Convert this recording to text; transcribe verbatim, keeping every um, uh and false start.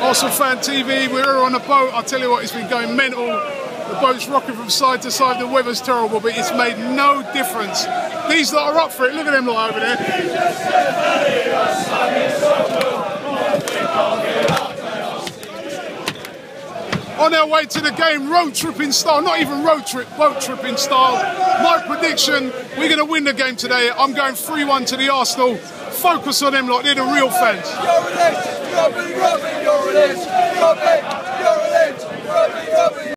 Arsenal Fan T V, we're here on a boat. I tell you what, it's been going mental. The boat's rocking from side to side, the weather's terrible, but it's made no difference. These lot are up for it, look at them lot over there. On our way to the game, road tripping style, not even road trip, boat tripping style. My prediction, we're going to win the game today. I'm going three one to the Arsenal. Focus on them lot, they're the real fans. Robbie, Robbie, Robbie, you're an edge. Robbie, you're an edge. Robbie, Robbie.